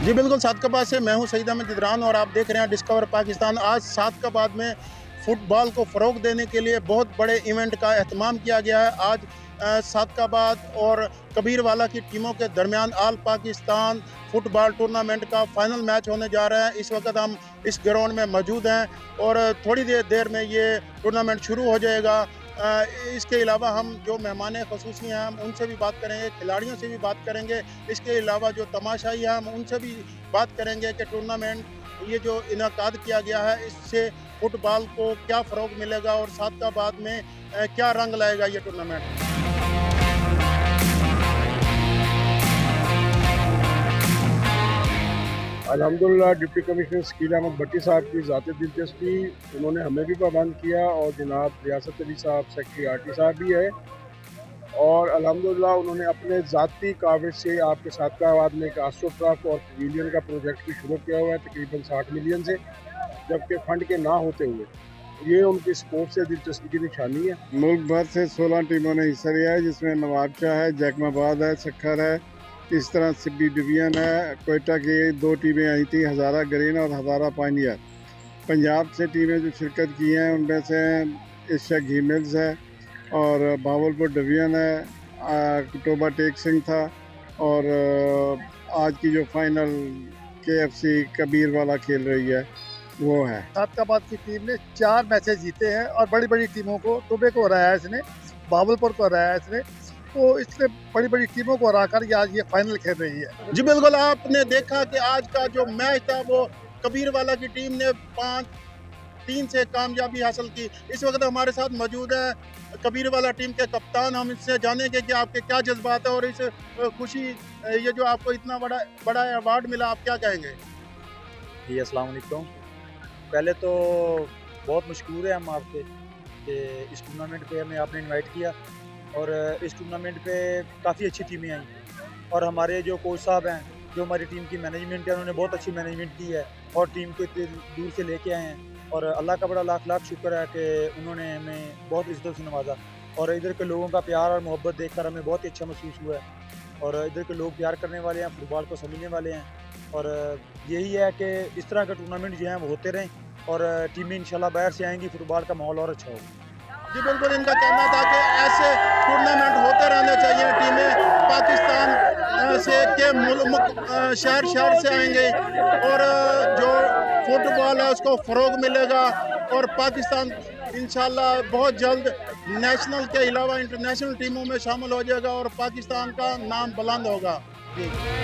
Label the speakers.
Speaker 1: जी बिल्कुल, सादकाबाद से मैं हूं सईद अहमद जिदरान और आप देख रहे हैं डिस्कवर पाकिस्तान। आज सादकाबाद में फ़ुटबॉल को फ़रोग़ देने के लिए बहुत बड़े इवेंट का एहतमाम किया गया है। आज सादकाबाद और कबीरवाला की टीमों के दरमियान ऑल पाकिस्तान फ़ुटबॉल टूर्नामेंट का फ़ाइनल मैच होने जा रहा है। इस वक्त हम इस ग्राउंड में मौजूद हैं और थोड़ी देर में ये टूर्नामेंट शुरू हो जाएगा। इसके अलावा हम जो मेहमान ख़ुसूसी हैं हम उनसे भी बात करेंगे, खिलाड़ियों से भी बात करेंगे। इसके अलावा जो तमाशाई हैं हम उनसे भी बात करेंगे कि टूर्नामेंट ये जो इनेकाद किया गया है इससे फ़ुटबॉल को क्या फ़रोग़ मिलेगा और सादकाबाद में क्या रंग लाएगा ये टूर्नामेंट।
Speaker 2: अल्हम्दुलिल्लाह डिप्टी कमिश्नर शकील अहमद भट्टी साहब की ज़ाती दिलचस्पी, उन्होंने हमें भी पाबंद किया और जनाब रियासत अली साहब सेक्रेटरी आरटी साहब भी है और अल्हम्दुलिल्लाह उन्होंने अपने ज़ाती काविश से आपके सादकाबाद में एक आस्ट्रो ट्रफ और पवेलियन का प्रोजेक्ट भी शुरू किया हुआ है तकरीबन 60 मिलियन से, जबकि फ़ंड के ना होते हुए ये उनकी स्पोर्ट्स से दिलचस्पी की निशानी है।
Speaker 3: मुल्क भर से 16 टीमों ने हिस्सा लिया है, जिसमें नवाबशाह है, जैकमाबाद है, सखर है, इस तरह सिटी डिवीज़न है। कोयटा की 2 टीमें आई थी, हज़ारा ग्रीन और हज़ारा पानियर। पंजाब से टीमें जो शिरकत की हैं उनमें से एशिया घी मिल्स है और भावलपुर डिवीज़न है, टोबा टेक सिंह था और आज की जो फाइनल KFC कबीरवाला खेल रही है वो है।
Speaker 4: सादकाबाद की टीम ने 4 मैचेस जीते हैं और बड़ी बड़ी टीमों को, टोबे को हराया है इसने, भावलपुर को हराया है इसने, तो इसने बड़ी बड़ी टीमों को हराकर आज ये फाइनल खेल रही है।
Speaker 1: जी बिल्कुल, आपने देखा कि आज का जो मैच था वो कबीरवाला की टीम ने 5-3 से कामयाबी हासिल की। इस वक्त हमारे साथ मौजूद है कबीरवाला टीम के कप्तान। हम इससे जानेंगे कि आपके क्या जज्बात है और इस खुशी, ये जो आपको इतना बड़ा अवार्ड मिला, आप क्या कहेंगे?
Speaker 5: जी अस्सलाम वालेकुम। पहले तो बहुत मशकूर है हम आपके कि इस टूर्नामेंट पे हमें आपने इनवाइट किया और इस टूर्नामेंट पे काफ़ी अच्छी टीमें आई और हमारे जो कोच साहब हैं, जो हमारी टीम की मैनेजमेंट है, उन्होंने बहुत अच्छी मैनेजमेंट की है और टीम को इतनी दूर से लेके आए हैं और अल्लाह का बड़ा लाख लाख शुक्र है कि उन्होंने हमें बहुत इज्जत से नवाजा और इधर के लोगों का प्यार और मोहब्बत देखकर हमें बहुत ही अच्छा महसूस हुआ है और इधर के लोग प्यार करने वाले हैं, फुटबॉल को समझने वाले हैं और यही है कि इस तरह के टूर्नामेंट जो हैं वो होते रहें और टीमें इंशाल्लाह बाहर से आएंगी, फुटबॉल का माहौल और अच्छा होगा।
Speaker 1: जी बिल्कुल, इनका कहना था कि ऐसे टूर्नामेंट होते रहने चाहिए। टीमें पाकिस्तान से के शहर से आएंगे और जो फुटबॉल है उसको फ़रोग़ मिलेगा और पाकिस्तान इंशाल्लाह बहुत जल्द नेशनल के अलावा इंटरनेशनल टीमों में शामिल हो जाएगा और पाकिस्तान का नाम बुलंद होगा। जी।